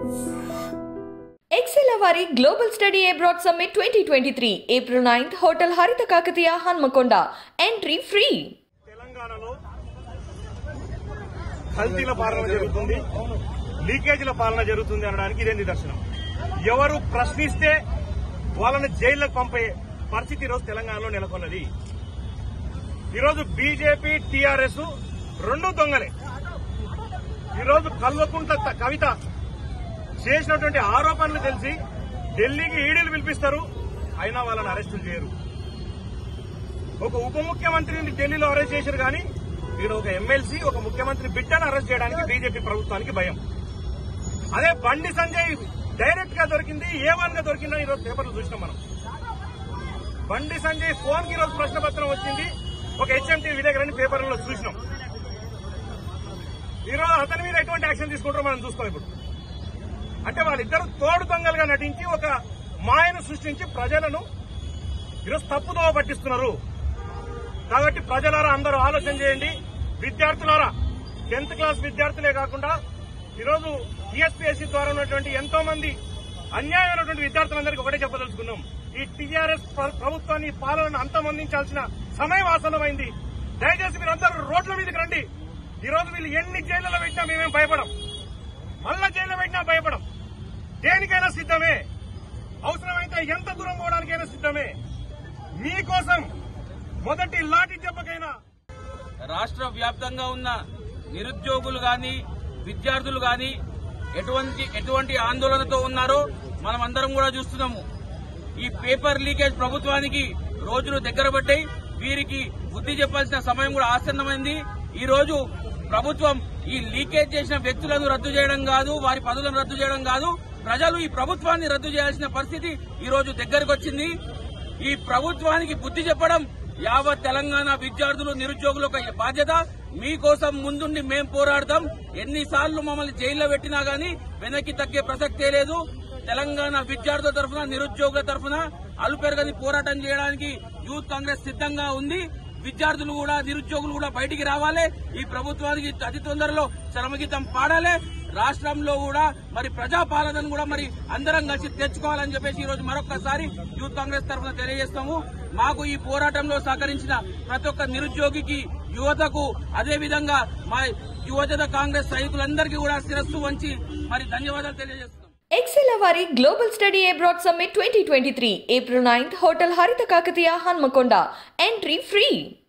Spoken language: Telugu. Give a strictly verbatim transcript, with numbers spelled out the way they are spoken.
Excellavari Global Study Abroad Summit twenty twenty-three, April ninth, Hotel Haritha Kakatiya, Hanmakonda. Entry free. తెలంగాణలో కల్తీల పాలన జరుగుతుంది, లీకేజీల పాలన జరుగుతుంది అనడానికి ఇదే నిదర్శనం. ఎవరు ప్రశ్నిస్తే వాళ్ళని జైల్లోకి పంపే పరిస్థితి ఈరోజు తెలంగాణలో నెలకొన్నది. ఈరోజు బీజేపీ టీఆర్ఎస్ రెండు దొంగలే. ఈరోజు కల్వకుంట్ల కవిత చేసినటువంటి ఆరోపణలు తెలిసి ఢిల్లీకి ఈడీలు పిలిపిస్తారు, అయినా వాళ్ళని అరెస్టులు చేయరు. ఒక ఉప ముఖ్యమంత్రిని ఢిల్లీలో అరెస్ట్ చేశారు, కానీ ఇక్కడ ఒక ఎమ్మెల్సీ ఒక ముఖ్యమంత్రి బిడ్డను అరెస్ట్ చేయడానికి బీజేపీ ప్రభుత్వానికి భయం. అదే బండి సంజయ్ డైరెక్ట్ గా దొరికింది, ఏ వన్ గా దొరికిందని ఈరోజు పేపర్లు చూసినాం మనం. బండి సంజయ్ ఫోన్ కి ఈరోజు ప్రశ్నపత్రం వచ్చింది, ఒక హెచ్ఎంటీ విలేకరని పేపర్లలో చూసినాం. ఈరోజు అతని మీద ఎటువంటి యాక్షన్ తీసుకుంటారో మనం చూస్తాం. ఇప్పుడు అంటే వాళ్ళిద్దరు తోడు దొంగలుగా నటించి ఒక మాయను సృష్టించి ప్రజలను ఈరోజు తప్పుదోవ పట్టిస్తున్నారు. కాబట్టి ప్రజలారా అందరూ ఆలోచన చేయండి. విద్యార్థులారా, టెన్త్ క్లాస్ విద్యార్థులే కాకుండా ఈరోజు టీఎస్పీఎస్సీ ద్వారా ఉన్నటువంటి ఎంతో మంది అన్యాయమైనటువంటి విద్యార్థులందరికీ ఒకటే చెప్పదలుచుకున్నాం. ఈ టీఆర్ఎస్ ప్రభుత్వాన్ని పాలనను అంతమొందించాల్సిన సమయం ఆసన్నమైంది. దయచేసి మీరందరూ రోడ్ల మీదకి రండి. ఈరోజు వీళ్ళు ఎన్ని జైళ్లలో పెట్టినా మేమేం భయపడం, మళ్ళా జైల్లో పెట్టినా భయపడం. దేనికైనా సిద్దమే, అవసరమైతే ఎంత దూరం పోవడానికైనా సిద్దమే. మీకోసం మొదటి లాఠీ దెబ్బకైనా. రాష్ట్ర వ్యాప్తంగా ఉన్న నిరుద్యోగులు గాని విద్యార్థులు గాని ఎటువంటి ఎటువంటి ఆందోళనతో ఉన్నారో మనం అందరం కూడా చూస్తున్నాము. ఈ పేపర్ లీకేజ్ ప్రభుత్వానికి రోజులు దగ్గర పడ్డాయి. వీరికి బుద్ధి చెప్పాల్సిన సమయం కూడా ఆసన్నమైంది. ఈ రోజు ప్రభుత్వం ఈ లీకేజ్ చేసిన వ్యక్తులను రద్దు చేయడం కాదు, వారి పదవులను రద్దు చేయడం కాదు, ప్రజలు ఈ ప్రభుత్వాన్ని రద్దు చేయాల్సిన పరిస్థితి ఈ రోజు దగ్గరకు వచ్చింది. ఈ ప్రభుత్వానికి బుద్ధి చెప్పడం యావత్ తెలంగాణ విద్యార్థులు నిరుద్యోగుల బాధ్యత. మీకోసం ముందుండి మేం పోరాడతాం. ఎన్నిసార్లు మమ్మల్ని జైల్లో పెట్టినా గానీ వెనక్కి తగ్గే ప్రసక్తే లేదు. తెలంగాణ విద్యార్థుల తరఫున నిరుద్యోగుల తరఫున అలుపెరగని పోరాటం చేయడానికి యూత్ కాంగ్రెస్ సిద్దంగా ఉంది. విద్యార్థులు కూడా నిరుద్యోగులు కూడా బయటికి రావాలి. ఈ ప్రభుత్వానికి అతి తొందరలో చరమగీతం పాడాలి. రాష్ట్రంలో కూడా మరి ప్రజాపాలనను కూడా మరి అందరం కలిసి తెచ్చుకోవాలని చెప్పేసి ఈ రోజు మరొకసారి యూత్ కాంగ్రెస్ తరఫున తెలియజేస్తాము. మాకు ఈ పోరాటంలో సహకరించిన ప్రతి ఒక్క నిరుద్యోగికి, యువతకు, అదేవిధంగా మా యువజన కాంగ్రెస్ సైనికులందరికీ కూడా శిరస్సు వంచి మరి ధన్యవాదాలు తెలియజేస్తున్నాం. Excellavari Global Study Abroad Summit twenty twenty-three, April ninth, Hotel Haritha Kakatiya, Hanmakonda. Entry free.